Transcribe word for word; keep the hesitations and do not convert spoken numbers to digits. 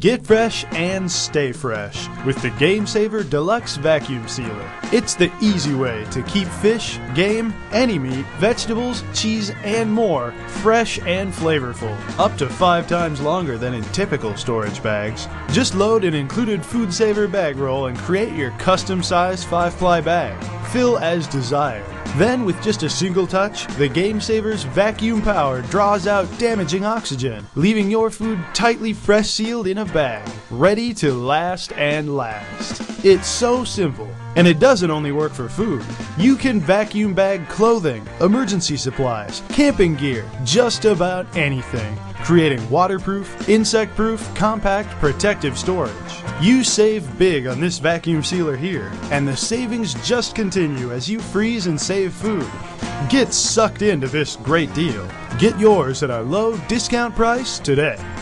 Get fresh and stay fresh with the Game Saver Deluxe Vacuum Sealer. It's the easy way to keep fish, game, any meat, vegetables, cheese, and more fresh and flavorful, up to five times longer than in typical storage bags. Just load an included Food Saver bag roll and create your custom-sized five-ply bag. Fill as desired. Then, with just a single touch, the Game Saver's vacuum power draws out damaging oxygen, leaving your food tightly fresh sealed in a bag, ready to last and last. It's so simple, and it doesn't only work for food. You can vacuum bag clothing, emergency supplies, camping gear, just about anything, creating waterproof, insect-proof, compact, protective storage. You save big on this vacuum sealer here, and the savings just continue as you freeze and save food. Get sucked into this great deal. Get yours at our low discount price today.